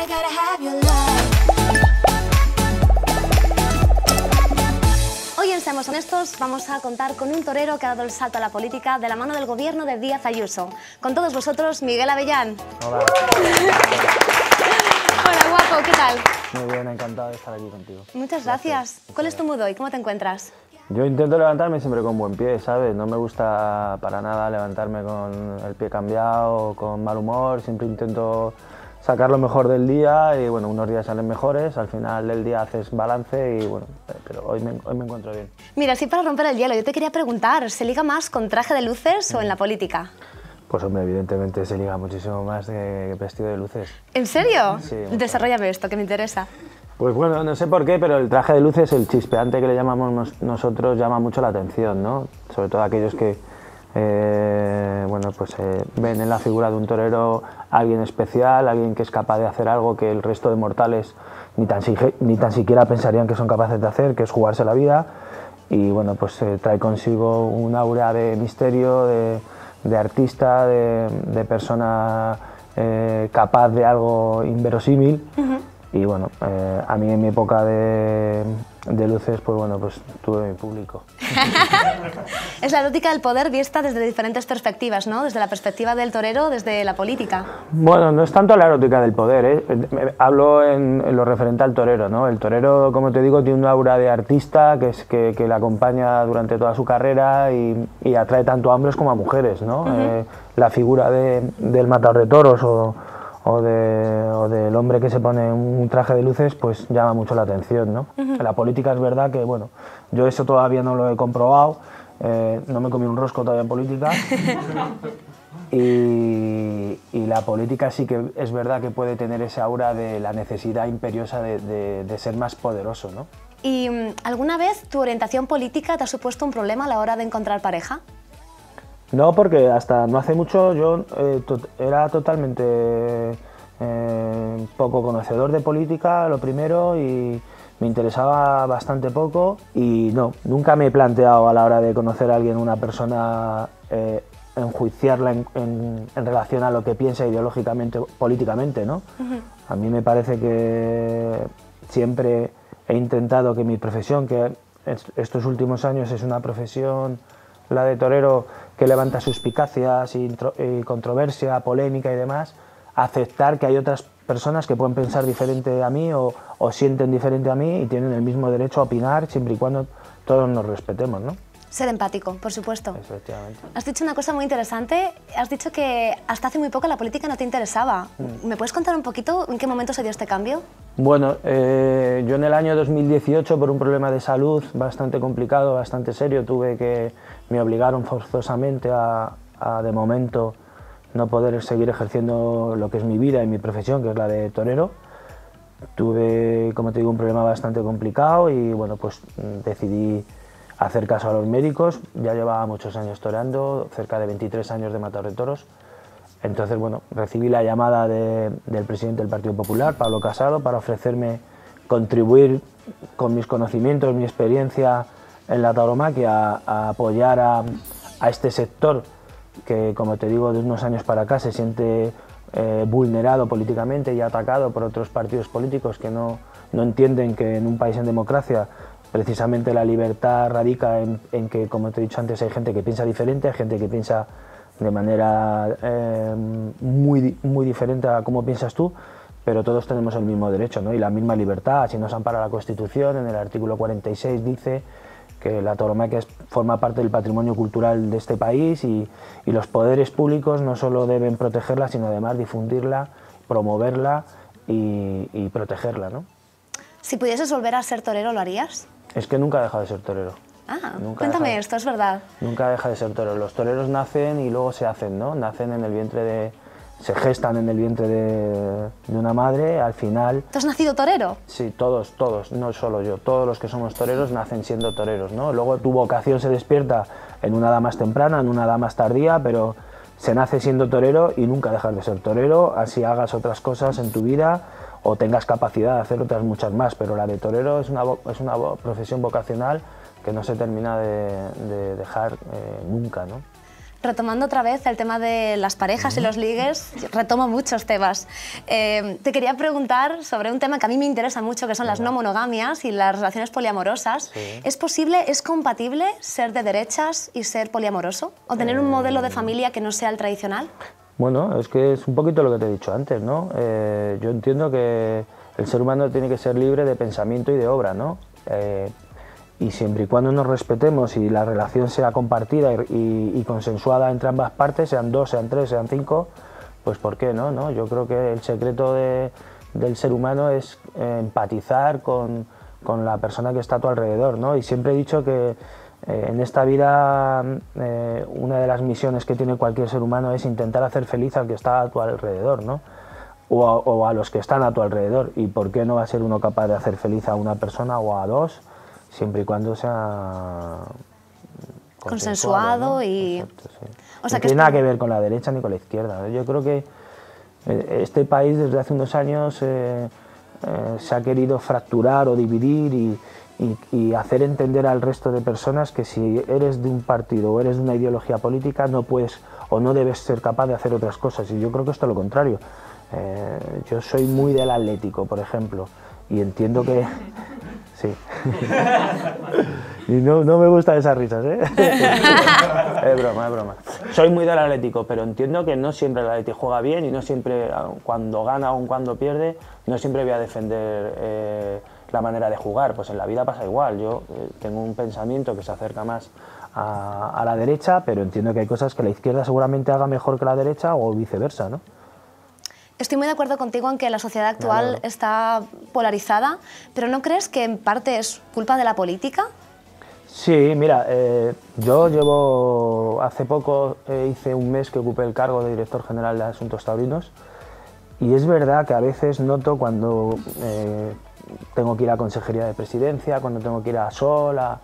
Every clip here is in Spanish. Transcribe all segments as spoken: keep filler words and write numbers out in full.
Hoy en Seamos Honestos vamos a contar con un torero que ha dado el salto a la política de la mano del gobierno de Díaz Ayuso. Con todos vosotros, Miguel Avellán. Hola. Hola, guapo, ¿qué tal? Muy bien, encantado de estar aquí contigo. Muchas gracias. ¿Cuál es tu mood hoy? ¿Cómo te encuentras? Yo intento levantarme siempre con buen pie, ¿sabes? No me gusta para nada levantarme con el pie cambiado o con mal humor. Siempre intento sacar lo mejor del día y, bueno, unos días salen mejores, al final del día haces balance y, bueno, pero hoy me, hoy me encuentro bien. Mira, así para romper el hielo, yo te quería preguntar, ¿se liga más con traje de luces o en la política? Pues, hombre, evidentemente se liga muchísimo más de vestido de luces. ¿En serio? Sí. Desarróllame esto, que me interesa. Pues bueno, no sé por qué, pero el traje de luces, el chispeante que le llamamos nos, nosotros, llama mucho la atención, ¿no? Sobre todo aquellos que eh, bueno, pues, eh, ven en la figura de un torero a alguien especial, alguien que es capaz de hacer algo que el resto de mortales ni tan, ni tan siquiera pensarían que son capaces de hacer, que es jugarse la vida. Y bueno, pues eh, trae consigo un aura de misterio, de, de artista, de, de persona eh, capaz de algo inverosímil. Uh-huh. Y bueno, eh, a mí en mi época de, de luces, pues bueno, pues tuve mi público. Es la erótica del poder vista desde diferentes perspectivas, ¿no? Desde la perspectiva del torero, desde la política. Bueno, no es tanto la erótica del poder, ¿eh? Hablo en, en lo referente al torero, ¿no? El torero, como te digo, tiene un aura de artista que, es, que, que le acompaña durante toda su carrera y, y atrae tanto a hombres como a mujeres, ¿no? Uh-huh. eh, la figura de, del matador de toros o... O, de, o del hombre que se pone un traje de luces, pues llama mucho la atención, ¿no? Uh-huh. La política es verdad que, bueno, yo eso todavía no lo he comprobado, eh, no me comí un rosco todavía en política, y, y la política sí que es verdad que puede tener esa aura de la necesidad imperiosa de, de, de ser más poderoso, ¿no? ¿Y alguna vez tu orientación política te ha supuesto un problema a la hora de encontrar pareja? No, porque hasta no hace mucho yo eh, to era totalmente eh, poco conocedor de política, lo primero, y me interesaba bastante poco y no, nunca me he planteado a la hora de conocer a alguien, una persona, eh, enjuiciarla en, en, en relación a lo que piensa ideológicamente, políticamente, ¿no? Uh-huh. A mí me parece que siempre he intentado que mi profesión, que estos últimos años es una profesión, la de torero, que levanta suspicacias y, y controversia, polémica y demás, aceptar que hay otras personas que pueden pensar diferente a mí o, o sienten diferente a mí y tienen el mismo derecho a opinar siempre y cuando todos nos respetemos, ¿no? Ser empático, por supuesto. Efectivamente. Has dicho una cosa muy interesante, has dicho que hasta hace muy poco la política no te interesaba. Mm. ¿Me puedes contar un poquito en qué momento se dio este cambio? Bueno, eh, yo en el año dos mil dieciocho, por un problema de salud bastante complicado, bastante serio, tuve que, me obligaron forzosamente a, a, de momento, no poder seguir ejerciendo lo que es mi vida y mi profesión, que es la de torero. Tuve, como te digo, un problema bastante complicado y, bueno, pues decidí hacer caso a los médicos. Ya llevaba muchos años toreando, cerca de veintitrés años de matador de toros. Entonces, bueno, recibí la llamada de, del presidente del Partido Popular, Pablo Casado, para ofrecerme contribuir con mis conocimientos, mi experiencia en la tauromaquia, a, a apoyar a, a este sector que, como te digo, de unos años para acá se siente eh, vulnerado políticamente y atacado por otros partidos políticos que no, no entienden que en un país en democracia precisamente la libertad radica en, en que, como te he dicho antes, hay gente que piensa diferente, hay gente que piensa de manera eh, muy, muy diferente a cómo piensas tú, pero todos tenemos el mismo derecho, ¿no? Y la misma libertad. Así nos ampara la Constitución, en el artículo cuarenta y seis dice que la tauromaquia forma parte del patrimonio cultural de este país y, y los poderes públicos no solo deben protegerla, sino además difundirla, promoverla y, y protegerla, ¿no? Si pudieses volver a ser torero, ¿lo harías? Es que nunca he dejado de ser torero. Ah, nunca cuéntame deja, esto, es verdad. Nunca deja de ser torero. Los toreros nacen y luego se hacen, ¿no? Nacen en el vientre de... se gestan en el vientre de, de una madre, al final... ¿Tú has nacido torero? Sí, todos, todos, no solo yo. Todos los que somos toreros nacen siendo toreros, ¿no? Luego tu vocación se despierta en una edad más temprana, en una edad más tardía, pero se nace siendo torero y nunca dejas de ser torero, así hagas otras cosas en tu vida o tengas capacidad de hacer otras muchas más, pero la de torero es una, es una profesión vocacional que no se termina de, de dejar eh, nunca, ¿no? retomando otra vez el tema de las parejas y los ligues, retomo muchos temas. Eh, te quería preguntar sobre un tema que a mí me interesa mucho, que son las no monogamias y las relaciones poliamorosas. Sí. ¿Es posible, es compatible ser de derechas y ser poliamoroso? ¿O tener eh... un modelo de familia que no sea el tradicional? Bueno, es que es un poquito lo que te he dicho antes, ¿no? Eh, yo entiendo que el ser humano tiene que ser libre de pensamiento y de obra, ¿no? Eh, y siempre y cuando nos respetemos y la relación sea compartida y, y, y consensuada entre ambas partes, sean dos, sean tres, sean cinco, pues ¿por qué no? ¿no? Yo creo que el secreto de, del ser humano es eh, empatizar con, con la persona que está a tu alrededor, ¿no? Y siempre he dicho que eh, en esta vida eh, una de las misiones que tiene cualquier ser humano es intentar hacer feliz al que está a tu alrededor, ¿no? O a, o a los que están a tu alrededor. ¿Y por qué no va a ser uno capaz de hacer feliz a una persona o a dos? Siempre y cuando sea consensuado, consensuado, ¿no? Y... Exacto, sí. O sea, no que tiene nada que ver con la derecha ni con la izquierda, ¿no? Yo creo que este país desde hace unos años eh, eh, se ha querido fracturar o dividir y, y, y hacer entender al resto de personas que si eres de un partido o eres de una ideología política no puedes o no debes ser capaz de hacer otras cosas. Y yo creo que esto es lo contrario. Eh, yo soy muy del Atlético, por ejemplo, y entiendo que... Sí. Y no, no me gustan esas risas, ¿eh? Es broma, es broma. Soy muy del Atlético, pero entiendo que no siempre el Atlético juega bien y no siempre, cuando gana o cuando pierde, no siempre voy a defender eh, la manera de jugar. Pues en la vida pasa igual. Yo eh, tengo un pensamiento que se acerca más a, a la derecha, pero entiendo que hay cosas que la izquierda seguramente haga mejor que la derecha o viceversa, ¿no? Estoy muy de acuerdo contigo en que la sociedad actual Claro. está polarizada, pero ¿no crees que en parte es culpa de la política? Sí, mira, eh, yo llevo, hace poco eh, hice un mes que ocupé el cargo de director general de Asuntos Taurinos y es verdad que a veces noto cuando eh, tengo que ir a Consejería de Presidencia, cuando tengo que ir a Sol, a,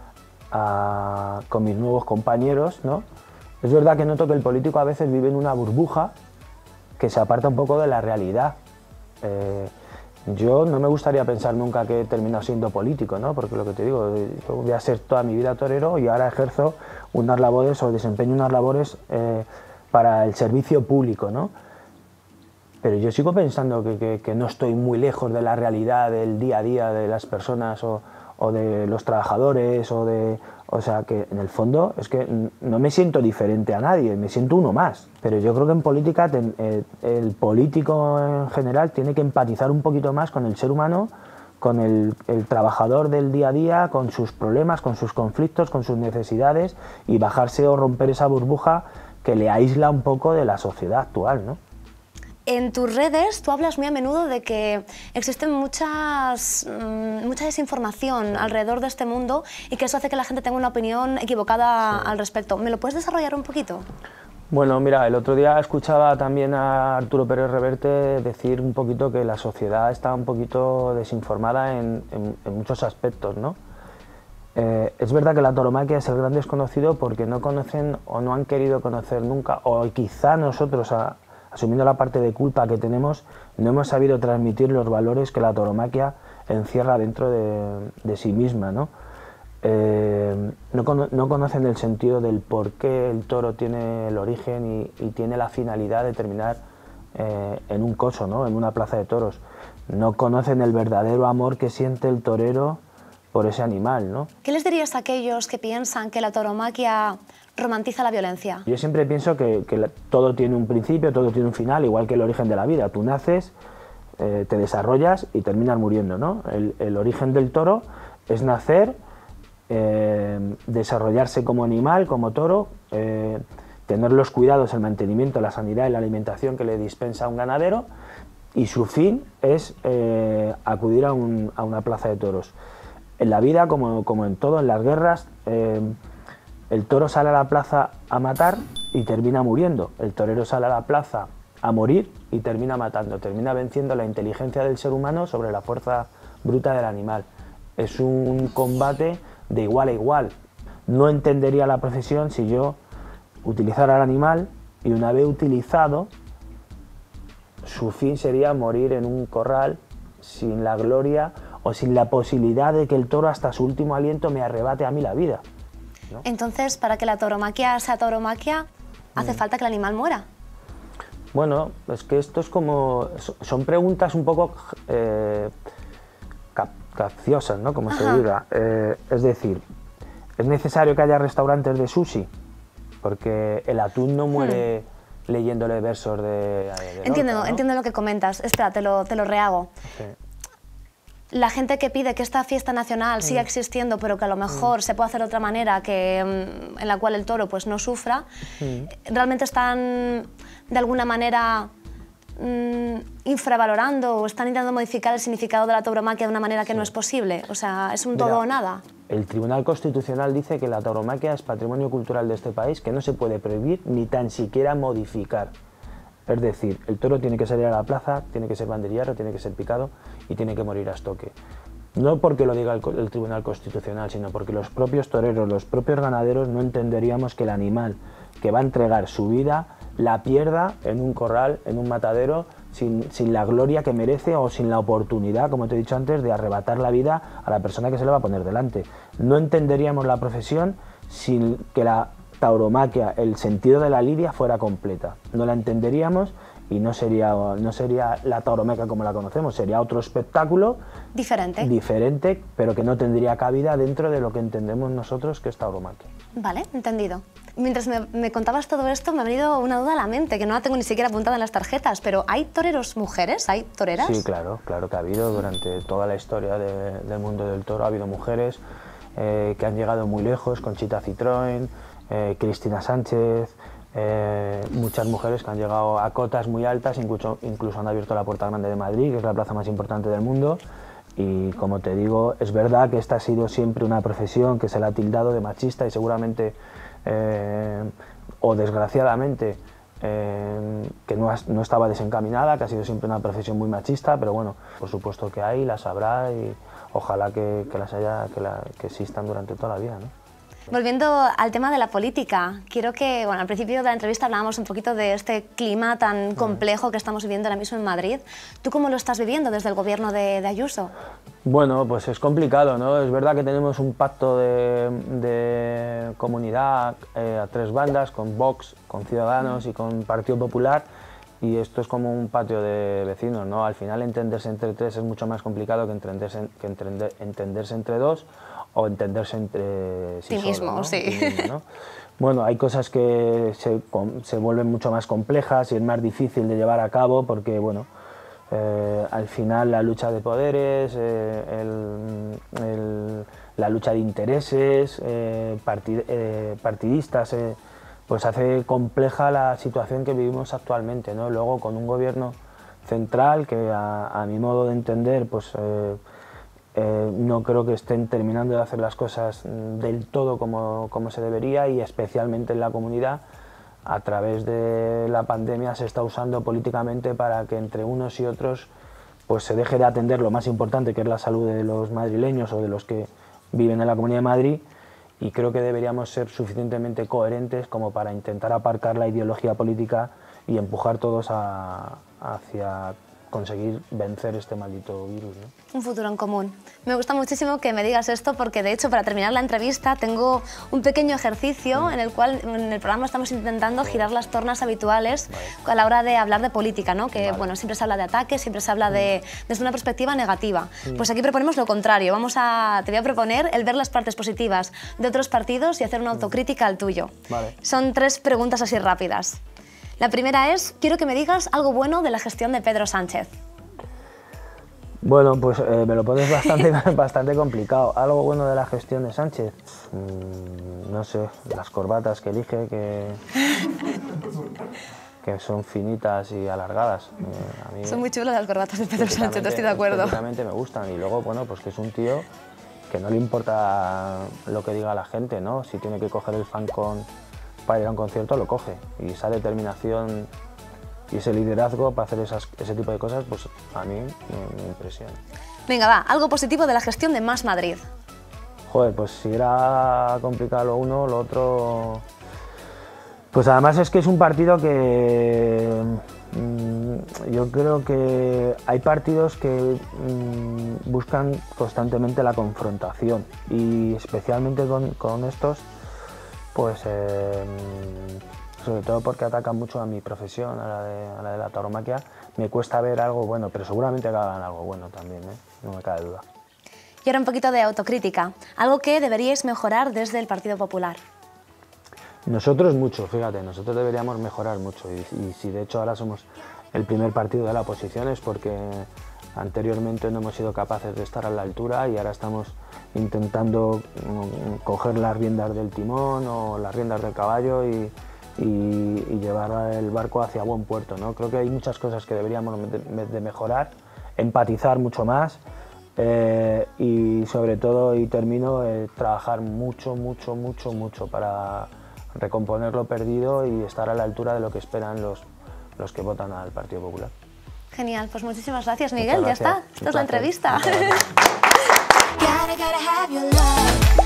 a, con mis nuevos compañeros, ¿no? Es verdad que noto que el político a veces vive en una burbuja que se aparta un poco de la realidad. Eh, yo no me gustaría pensar nunca que he terminado siendo político, ¿no? Porque lo que te digo, yo voy a ser toda mi vida torero y ahora ejerzo unas labores o desempeño unas labores eh, para el servicio público, ¿no? Pero yo sigo pensando que, que, que no estoy muy lejos de la realidad del día a día de las personas o, o de los trabajadores, o de... O sea, que en el fondo es que no me siento diferente a nadie, me siento uno más. Pero yo creo que en política ten, eh, el político en general tiene que empatizar un poquito más con el ser humano, con el, el trabajador del día a día, con sus problemas, con sus conflictos, con sus necesidades y bajarse o romper esa burbuja que le aísla un poco de la sociedad actual, ¿no? En tus redes tú hablas muy a menudo de que existe muchas, mucha desinformación alrededor de este mundo y que eso hace que la gente tenga una opinión equivocada sí. al respecto. ¿Me lo puedes desarrollar un poquito? Bueno, mira, el otro día escuchaba también a Arturo Pérez Reverte decir un poquito que la sociedad está un poquito desinformada en, en, en muchos aspectos, ¿no? Eh, es verdad que la tauromaquia es el gran desconocido porque no conocen o no han querido conocer nunca, o quizá nosotros, a, asumiendo la parte de culpa que tenemos, no hemos sabido transmitir los valores que la tauromaquia encierra dentro de, de sí misma, ¿no? Eh, no, cono no conocen el sentido del por qué el toro tiene el origen y, y tiene la finalidad de terminar eh, en un coso, ¿no? En una plaza de toros. No conocen el verdadero amor que siente el torero por ese animal, ¿no? ¿Qué les dirías a aquellos que piensan que la tauromaquia romantiza la violencia? Yo siempre pienso que, que la, todo tiene un principio, todo tiene un final, igual que el origen de la vida. Tú naces, eh, te desarrollas y terminas muriendo, ¿no? El, el origen del toro es nacer, eh, desarrollarse como animal, como toro, eh, tener los cuidados, el mantenimiento, la sanidad y la alimentación que le dispensa un ganadero, y su fin es eh, acudir a, un, a una plaza de toros. En la vida, como, como en todo, en las guerras, eh, el toro sale a la plaza a matar y termina muriendo. El torero sale a la plaza a morir y termina matando. Termina venciendo la inteligencia del ser humano sobre la fuerza bruta del animal. Es un combate de igual a igual. No entendería la profesión si yo utilizara el animal y una vez utilizado, su fin sería morir en un corral sin la gloria o sin la posibilidad de que el toro hasta su último aliento me arrebate a mí la vida. ¿no? Entonces, para que la tauromaquia sea tauromaquia, ¿hace mm. falta que el animal muera? Bueno, es que esto es como... son preguntas un poco eh, cap capciosas, ¿no? Como Ajá. se diga. Eh, es decir, ¿es necesario que haya restaurantes de sushi? Porque el atún no muere hmm. leyéndole versos de... de entiendo, Lorca, ¿no? entiendo lo que comentas. Espera, te lo, te lo rehago. Sí. La gente que pide que esta fiesta nacional siga mm. existiendo, pero que a lo mejor mm. se pueda hacer de otra manera, que, en la cual el toro pues, no sufra, mm. realmente están de alguna manera mm, infravalorando o están intentando modificar el significado de la tauromaquia de una manera que sí. no es posible. O sea, es un Mira, todo o nada. El Tribunal Constitucional dice que la tauromaquia es patrimonio cultural de este país, que no se puede prohibir ni tan siquiera modificar. Es decir, el toro tiene que salir a la plaza, tiene que ser banderillero, tiene que ser picado y tiene que morir a estoque. No porque lo diga el, el Tribunal Constitucional, sino porque los propios toreros, los propios ganaderos no entenderíamos que el animal que va a entregar su vida la pierda en un corral, en un matadero, sin, sin la gloria que merece o sin la oportunidad, como te he dicho antes, de arrebatar la vida a la persona que se le va a poner delante. No entenderíamos la profesión sin que la tauromaquia, el sentido de la lidia fuera completa. No la entenderíamos y no sería, no sería la tauromaquia como la conocemos, sería otro espectáculo diferente. diferente, pero que no tendría cabida dentro de lo que entendemos nosotros que es tauromaquia. Vale, entendido. Mientras me, me contabas todo esto, me ha venido una duda a la mente, que no la tengo ni siquiera apuntada en las tarjetas, pero ¿hay toreros mujeres? ¿Hay toreras? Sí, claro, claro que ha habido. Durante toda la historia de, del mundo del toro ha habido mujeres eh, que han llegado muy lejos, Conchita Citroën, Eh, Cristina Sánchez, eh, muchas mujeres que han llegado a cotas muy altas, incluso, incluso han abierto la Puerta Grande de Madrid, que es la plaza más importante del mundo, y como te digo, es verdad que esta ha sido siempre una profesión que se la ha tildado de machista y seguramente, eh, o desgraciadamente, eh, que no, ha, no estaba desencaminada, que ha sido siempre una profesión muy machista, pero bueno, por supuesto que hay, las habrá y ojalá que, que las haya, que, la, que existan durante toda la vida, ¿no? Volviendo al tema de la política, quiero que, bueno, al principio de la entrevista hablábamos un poquito de este clima tan complejo que estamos viviendo ahora mismo en Madrid. ¿Tú cómo lo estás viviendo desde el gobierno de, de Ayuso? Bueno, pues es complicado, ¿no? Es verdad que tenemos un pacto de, de comunidad eh, a tres bandas, con Vox, con Ciudadanos y con Partido Popular, y esto es como un patio de vecinos, ¿no? Al final entenderse entre tres es mucho más complicado que entenderse, que entender, entenderse entre dos, o entenderse entre sí, sí solo, mismo, ¿no? sí. Sí mismo, ¿no? Bueno, hay cosas que se, se vuelven mucho más complejas y es más difícil de llevar a cabo porque, bueno, eh, al final la lucha de poderes, eh, el, el, la lucha de intereses eh, partid, eh, partidistas, eh, pues hace compleja la situación que vivimos actualmente, ¿no? Luego con un gobierno central que a, a mi modo de entender, pues eh, Eh, no creo que estén terminando de hacer las cosas del todo como, como se debería y especialmente en la comunidad. A través de la pandemia se está usando políticamente para que entre unos y otros pues se deje de atender lo más importante, que es la salud de los madrileños o de los que viven en la Comunidad de Madrid, y creo que deberíamos ser suficientemente coherentes como para intentar aparcar la ideología política y empujar todos a, hacia conseguir vencer este maldito virus, ¿no? Un futuro en común. Me gusta muchísimo que me digas esto porque, de hecho, para terminar la entrevista tengo un pequeño ejercicio mm. en el cual en el programa estamos intentando sí. girar las tornas habituales vale. a la hora de hablar de política, ¿no? Que, vale. bueno, siempre se habla de ataques, siempre se habla mm. de, desde una perspectiva negativa. Mm. Pues aquí proponemos lo contrario. Vamos a, te voy a proponer el ver las partes positivas de otros partidos y hacer una autocrítica mm. al tuyo. Vale. Son tres preguntas así rápidas. La primera es, quiero que me digas algo bueno de la gestión de Pedro Sánchez. Bueno, pues eh, me lo pones bastante, bastante complicado. Algo bueno de la gestión de Sánchez, mm, no sé, las corbatas que elige, que, que son finitas y alargadas. Eh, a mí son muy chulas las corbatas de Pedro Sánchez, no estoy de acuerdo. Estéticamente me gustan y luego, bueno, pues que es un tío que no le importa lo que diga la gente, ¿no? Si tiene que coger el fancón para ir a un concierto, lo coge. Y esa determinación y ese liderazgo para hacer esas, ese tipo de cosas, pues a mí me, me impresiona. Venga, va, algo positivo de la gestión de Más Madrid. Joder, pues si era complicado lo uno, lo otro... Pues además es que es un partido que... Mmm, yo creo que hay partidos que mmm, buscan constantemente la confrontación y especialmente con, con estos Pues eh, sobre todo porque atacan mucho a mi profesión, a la de, a la, de la tauromaquia. Me cuesta ver algo bueno, pero seguramente que hagan algo bueno también, ¿eh? No me cabe duda. Y ahora un poquito de autocrítica, algo que deberíais mejorar desde el Partido Popular. Nosotros mucho, fíjate, nosotros deberíamos mejorar mucho y, y si de hecho ahora somos el primer partido de la oposición es porque anteriormente no hemos sido capaces de estar a la altura y ahora estamos intentando coger las riendas del timón o las riendas del caballo y, y, y llevar el barco hacia buen puerto, ¿no? Creo que hay muchas cosas que deberíamos de, de mejorar, empatizar mucho más eh, y sobre todo, y termino, eh, trabajar mucho, mucho, mucho, mucho para recomponer lo perdido y estar a la altura de lo que esperan los, los que votan al Partido Popular. Genial, pues muchísimas gracias, Miguel. Ya está, esta es la entrevista.